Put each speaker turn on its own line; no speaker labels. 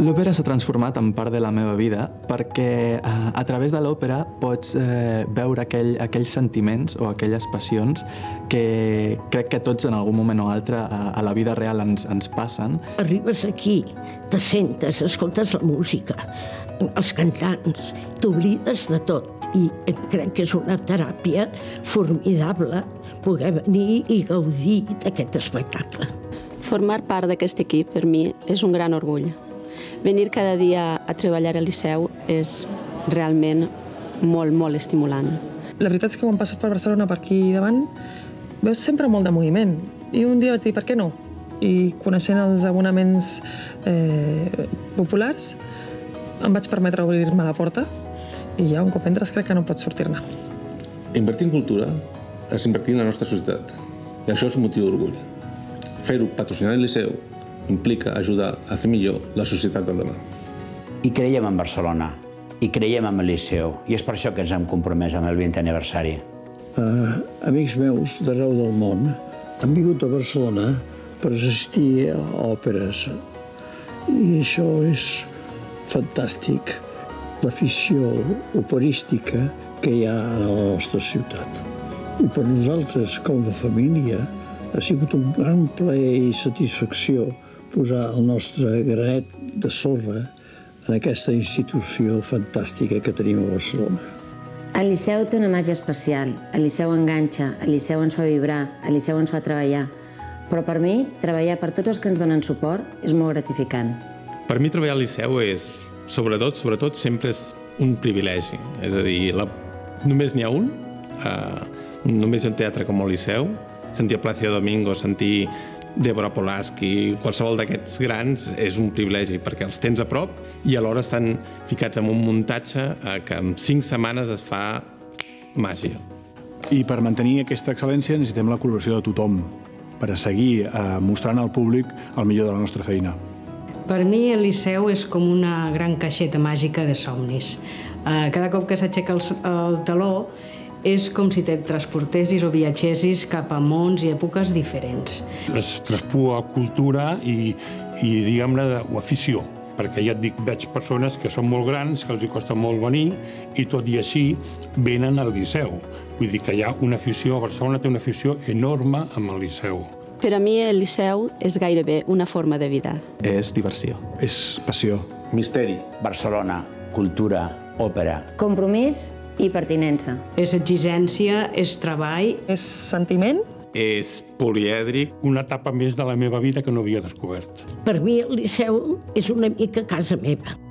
L'òpera s'ha transformat en part de la meva vida perquè a través de l'òpera pots veure aquells sentiments o aquelles passions que crec que tots en algun moment o altre a la vida real ens passen.
Arribes aquí, te sentes, escoltes la música, els cantants, t'oblides de tot i crec que és una teràpia formidable poder venir i gaudir d'aquest espectacle.
Formar part d'aquest equip per mi és un gran orgull. Venir cada dia a treballar al Liceu és realment molt, molt estimulant.
La veritat és que quan passes per Barcelona, per aquí davant, veus sempre molt de moviment. I un dia vaig dir, per què no? I coneixent els abonaments populars, em vaig permetre obrir-me la porta i ja un cop entres crec que no pots sortir-ne.
Invertir en cultura és invertir en la nostra societat i això és un motiu d'orgull. Fer-ho patrocinant el Liceu implica ajudar a fer millor la societat del demà.
I creiem en Barcelona, i creiem en el Liceu, i és per això que ens hem compromès amb el 20è aniversari.
Amics meus d'arreu del món han vingut a Barcelona per assistir a òperes i això és fantàstic, l'afició operística que hi ha a la nostra ciutat. I per nosaltres, com a família, ha sigut un gran plaer i satisfacció posar el nostre granet de sorra en aquesta institució fantàstica que tenim a Barcelona.
El Liceu té una màgia especial, el Liceu enganxa, el Liceu ens fa vibrar, el Liceu ens fa treballar. Però per mi, treballar per tots els que ens donen suport és molt gratificant.
Per mi treballar al Liceu és, sobretot, sempre és un privilegi. És a dir, només n'hi ha un, només hi ha un teatre com el Liceu, sentir Plácido Domingo, sentir Débora Polaski, qualsevol d'aquests grans és un privilegi perquè els tens a prop i alhora estan ficats en un muntatge que en 5 setmanes es fa màgia.
I per mantenir aquesta excel·lència necessitem la col·laboració de tothom per a seguir mostrant al públic el millor de la nostra feina.
Per mi el Liceu és com una gran caixeta màgica de somnis. Cada cop que s'aixeca el teló és com si te transportessis o viatgessis cap a mons i èpoques diferents.
Es traspua cultura i diguem-ne, afició, perquè ja et dic, veig persones que són molt grans, que els hi costa molt venir, i tot i així venen al Liceu. Vull dir que hi ha una afició, Barcelona té una afició enorme amb el Liceu.
Per a mi el Liceu és gairebé una forma de vida.
És diversió.
És passió.
Misteri.
Barcelona, cultura, òpera.
Compromís i pertinença.
És exigència, és treball.
És sentiment.
És polièdric.
Una etapa més de la meva vida que no havia descobert.
Per mi el Liceu és una mica casa meva.